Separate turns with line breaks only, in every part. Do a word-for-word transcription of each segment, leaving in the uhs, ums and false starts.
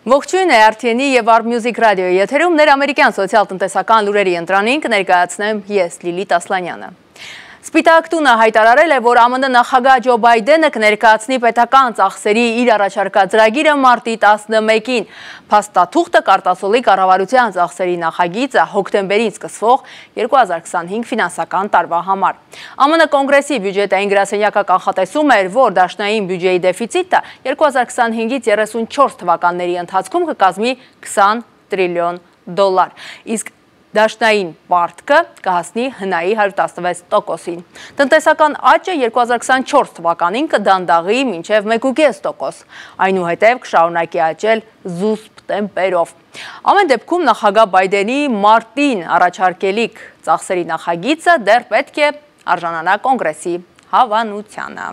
Ողջույն է R T N-ի եւ Arb Music Radio-ի եթերում ներամերիկյան սոցիալ-տնտեսական լուրերի ընտրանին կներկայացնեմ ես Լիլիթ Ասլանյանը։ Սպիտակ տունը հայտարարել է, որ ԱՄՆ նախագահ Ջո Բայդենը կներկայացնի պետական ծախսերի իր առաջարկած ծրագիրը մարտի տասնմեկին։ Փաստաթուղթը կարտասոլի կառավարության ծախսերի նախագիծը հոկտեմբերին սկսվող երկու հազար քսանհինգ ֆինանսական տարվա համար։ ԱՄՆ կոնգրեսի բյուջետային գրասենյակը կանխատեսում էր, որ դաշնային բյուջեի դեֆիցիտը երկու հազար քսանհինգից երեսունչորս թվականների ընթացքում կկազմի քսան տրիլիոն դոլար, իսկ դաշնային պարտքը կհասնի հնայի հարյուր տասնվեց տոկոսին։ Տնտեսական աճը երկու հազար քսանչորս թվականին կդանդաղի մինչև մեկ ու կես տոկոս, այնուհետև կշարունակի աճել զուսպ տեմպերով։ Ամեն դեպքում նախագահ Բայդենի մարտին առաջարկելիք ծախսերի նախագիծը դեռ պետք է արժանանա կոնգրեսի հավանությանը։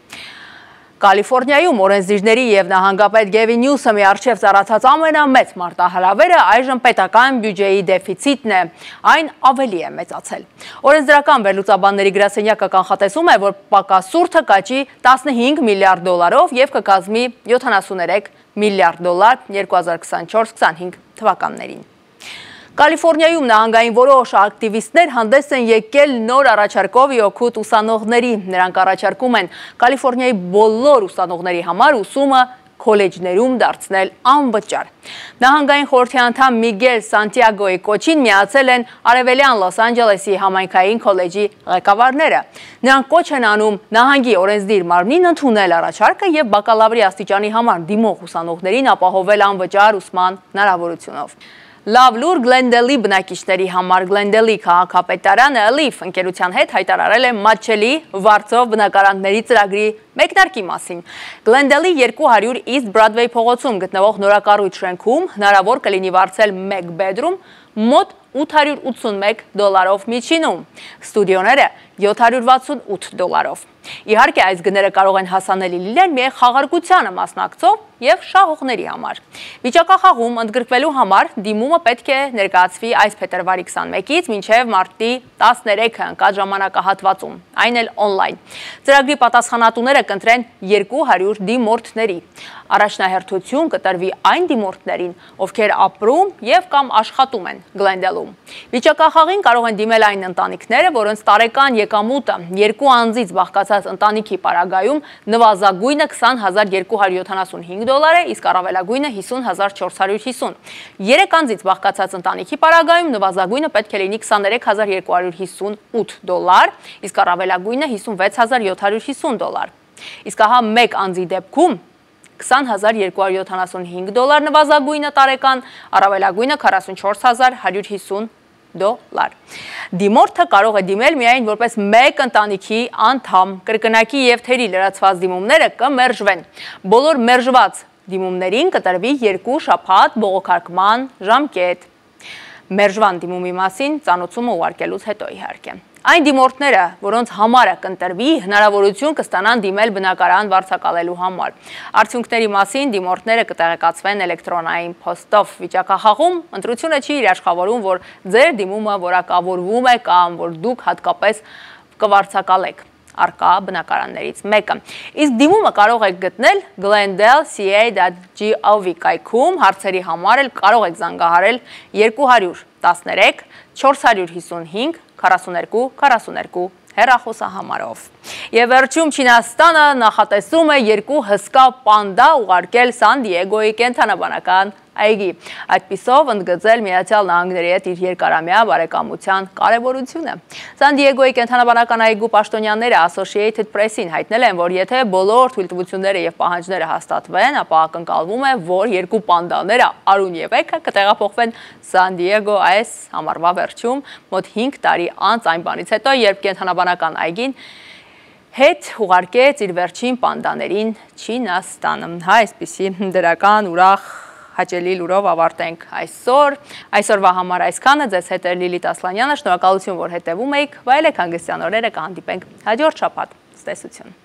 Կալիֆորնիայում օրենսդիրների և նահանգապետ Գևին Նյուսոմի առջև ծառացած ամենամեծ մարտահրավերը այժմ պետական բյուջեի դեֆիցիտն է, այն ավելի է մեծացել։ Օրենսդրական վերլուծաբանների գրասենյակը կանխատեսում է, որ պակասուրդը կաճի տասնհինգ միլիարդ դոլարով և կկազմի յոթանասուններեք միլիարդ դոլար երկու հազար քսանչորս քսանհինգ թվականներին։ Կալիֆորնիայում նահանգային որոշ ակտիվիստներ հանդես են եկել նոր առաջարկով իօգուտ ուսանողների։ Նրանք առաջարկում են Կալիֆորնիայի բոլոր ուսանողների համար ուսումը քոլեջներում դարձնել անվճար։ Նահանգային խորհրդի անդամ Միգել Սանտիագոյի կոչին միացել են Արևելյան Լոս Անջելեսի համայնքային քոլեջի ղեկավարները։ Նրանք կոչ են անում նահանգի օրենսդիր մարմնին ընդունել առաջարկը եւ բակալավրի աստիճանի համար դիմող ուսանողներին ապահովել անվճար ուսման հնարավորությունով։ Լավ լուր Գլենդելի բնակիչների համար Գլենդելի քաղաքապետարանը Լիֆ ընկերության հետ հայտարարել է մատչելի վարձով բնակարանների ծրագրի մեկնարկի մասին։ Գլենդելի երկու հարյուր East Broadway փողոցում գտնվող նորակառույց շենքում հնարավոր կլինի վարձել մեկ բեդրում մոտ ութ հարյուր ութսունմեկ դոլարով միջինում, ստուդիոները յոթ հարյուր վաթսունութ դոլարով։ Իհարկե, այս գները կարող են հասանելի լինել միայն խաղարկությանը մասնակցող և շահողների համար։ Վիճակախաղում ընդգրկվելու համար դիմումը պետք է ներկայացվի այս փետրվարի քսանմեկից մինչև մարտի տասներեքը ընկած ժամանակահատվածում, այն էլ օնլայն։ Ծրագրի պատասխանատուները կընտրեն երկու հարյուր դիմորդների։ Առաջնահերթություն կտրվի այն դիմորդներին, ովքեր ապրում և կամ աշխատում են Գլենդելում։ Վիճակախաղին կարող են դիմել այն ընտանիքները, որոնց տարեկան եկամուտը երկու անձից բաղկացած ընտանիքի պարագայում նվազագույնը քսան հազար երկու հարյուր յոթանասունհինգ դոլար է, իսկ առավելագույնը հիսուն հազար չորս հարյուր հիսուն։ Երեք անձից բաղկացած ընտանիքի պարագայում նվազագույնը պետք է լինի քսաներեք հազար երկու հարյուր հիսունութ դոլար, իսկ առավելագույնը հիսունվեց հազար յոթ հարյուր հիսուն դոլար։ Իսկ ահա մեկ անձի դեպքում քսան հազար երկու հարյուր յոթանասունհինգ դոլար նվազագույնը տարեկան, առավելագույնը քառասունչորս հազար հարյուր հիսուն դոլար։ Դիմորդը կարող է դիմել միայն որպես մեկ ընտանիքի անդամ։ Կրկնակի և թերի լրացված դիմումները կմերժվեն։ Բոլոր մերժված դիմումներին կտրվի երկու շաբաթ բողոքարկման ժամկետ։ Մերժման դիմումի մասին ծանոթումը ուղարկելուց հետո իհարկե։ Այն դիմորդները, որոնց համարը կընտրվի, հնարավորություն կստանան դիմել բնակարան վարձակալելու համար։ Արդյունքների մասին դիմորդները կտեղեկացվեն էլեկտրոնային փոստով։ Վիճակախաղում ընտրությունը չի երաշխավորում, որ ձեր դիմումը որակավորվում է կամ որ դուք հատկապես կվարձակալեք առկա բնակարաններից մեկը։ Իսկ դիմումը կարող եք գտնել glendale C A dot gov կայքում, հարցերի համար էլ կարող եք զանգահարել երկու հարյուր տասներեք չորս հարյուր հիսունհինգ քառասուններկու քառասուններկու հեռախոսահամարով։ Եվ վերջում Չինաստանը նախատեսում է երկու հսկա պանդա ուղարկել Սան Դիեգոյի կենդանաբանական այգի, այդպիսով ընդգծել Միացյալ Նահանգների հետ իր երկարամյա բարեկամության կարևորությունը։ Սան Դիեգոյի կենդանաբանական այգու պաշտոնյաները Associated Press-ին հայտնել են, որ եթե բոլոր թույլտվությունները և պահանջները հաստատվեն, ապա ակնկալվում է, որ երկու պանդաները Արուն և Էգը կտեղափոխվեն Սան Դիեգո այս ամառվա վերջում, մոտ հինգ տարի անց այն բանից հետո, երբ կենդանաբանական այգին հետ ուղարկեց իր վերջին պանդաներին Չինաստանը։ Հա, այսպիսի դրական ուրախ հաճելի լուրով ավարտենք այսօր։ Այսօրվա համար այսքանը, ձեզ հետ էր Լիլիթ Ասլանյանը, շնորհակալություն, որ հետևում էիք, վայելեք հանգստյան օրերը, կհանդիպենք հաջորդ շաբաթ։ Ցտեսություն։